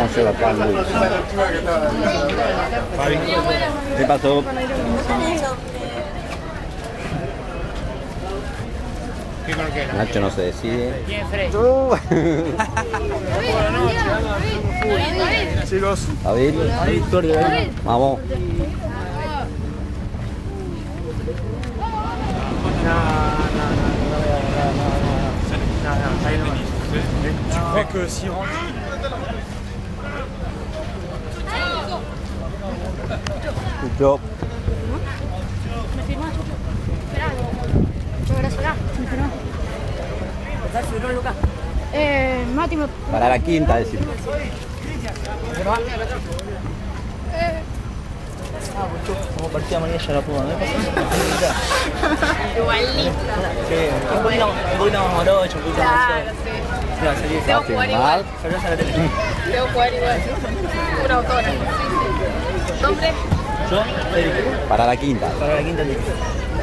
conocerlo acá en Google. ¿Qué pasó? Nacho no se decide. ¿Quién es Frey? Chicos, David. Vamos. tu fais que 6 rangs. Good job. Me firmás, Chucho. Esperá. Muchas gracias. Me firmás. ¿Estás firmando, Lucas? Mati me... Para la quinta, decir. Como parecía María ya la pudo, ¿no? Igualita. Sí, un poquito más morocho, un poquito más... Claro, sí. No, sería Debo jugar igual. Fernández a la tele. Debo jugar igual. Una autora. Sí, sí. ¿Nombre? Yo, Federico. Para la quinta. Para la quinta liga.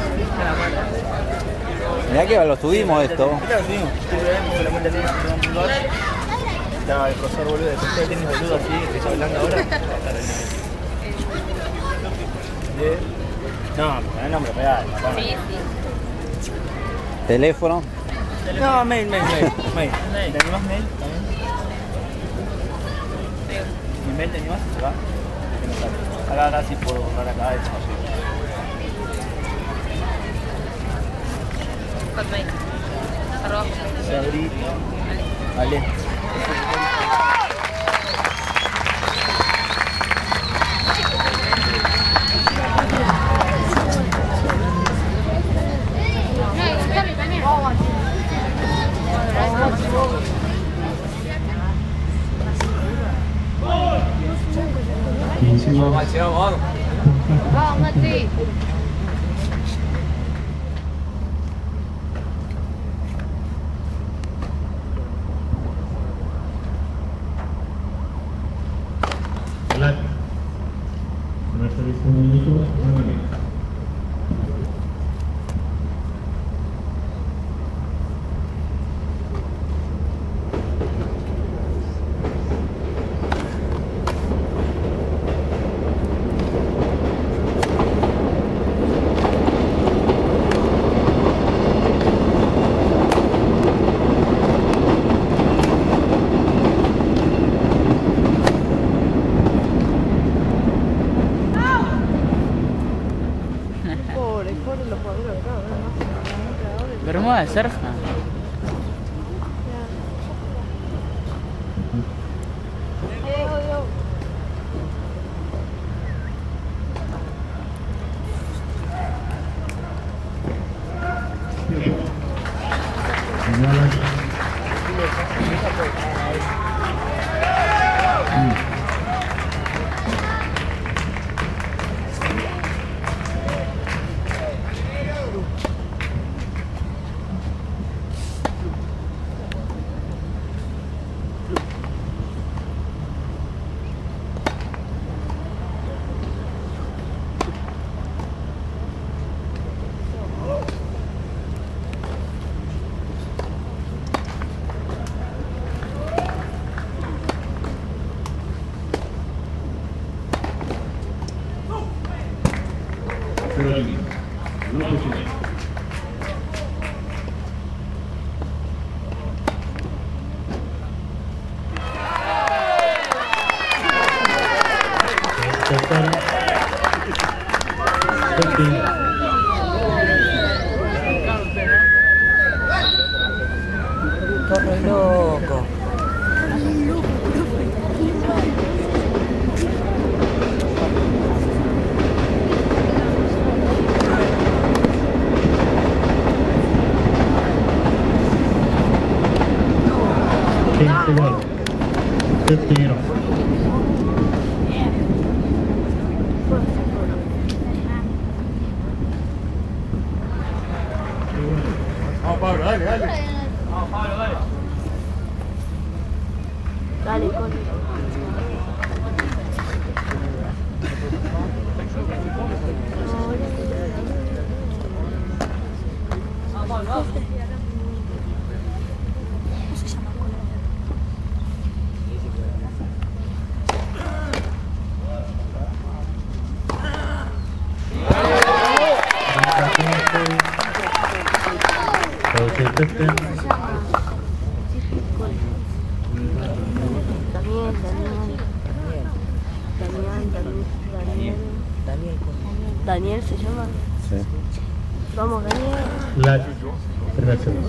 Mirá que lo subimos esto. Ya lo subimos. Estoy la cuenta liga, estaba el profesor boludo de profesor de tenis boludo así, que está hablando ahora. No, con el nombre real. Sí, sí. Teléfono. No, mail. ¿Te animás mail también? ¿Mi mail te animás? ¿Acá? Acá sí puedo borrar acá eso. Hotmail. Arroba. Sabri. Vale. Vamos, Mati. Hola. Primer servicio de un minuto, 9. Bermuda de surf. Corre loco. Vamos, Pablo, dale. Vamos, Pablo, dale. Dale, Coli. Daniel se llama. Sí. Vamos, Daniel. Lat. Primer set.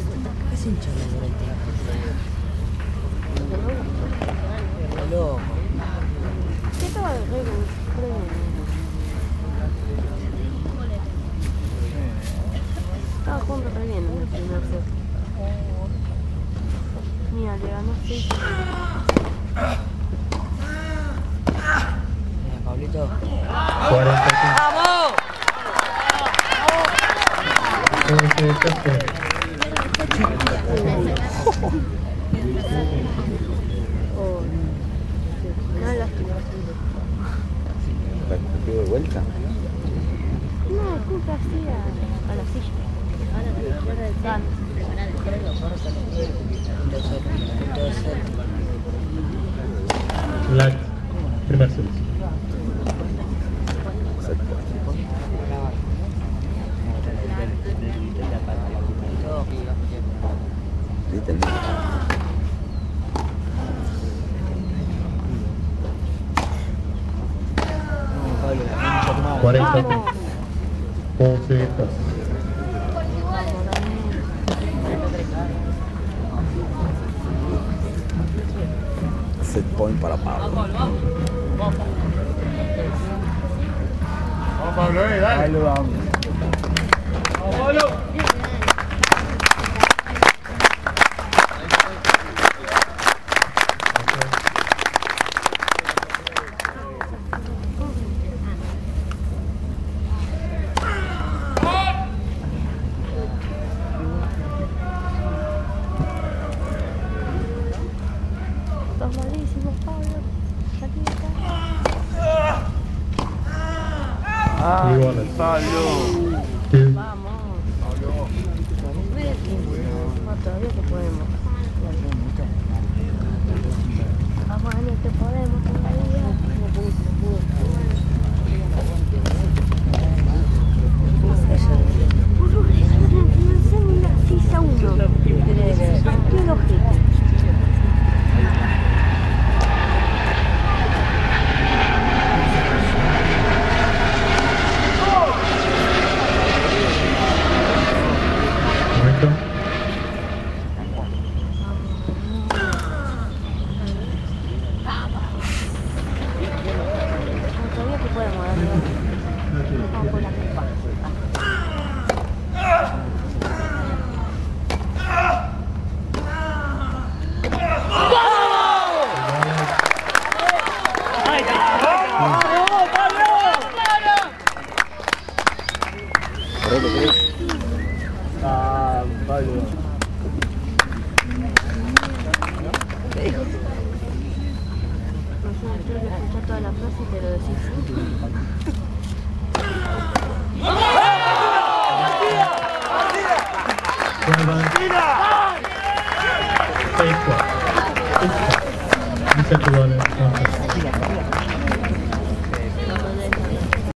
¿Qué estaba de rey? Estaba jugando re bien en el primer set. Mira, le ganó 6. Mira, Pablito. 45. ¡Vamos! 11-14. Oh, no, lástima. ¿La cogió de vuelta? No, escucha así a la silla. Ahora te izquierda del pan. Lat. Primer set. ¿Viste? 40. 11-12. Set point para Pablo. Vamos, Pablo, dale. Ahí lo vamos. Vamos, Pablo. Estás malísimo, Pablo. Salí de acá. Igual. Pablo. 2. Vamos. No, todavía que podemos. Vamos, Daniel, que podemos todavía. Una 6-1. Qué lógica. Momento. Todavía que podemos, Daniel. Vamos con la copa. Correcto, creo. Ah, Pablo. Tengo que escuchar toda la frase y te lo decís. 6-4. 17 goles.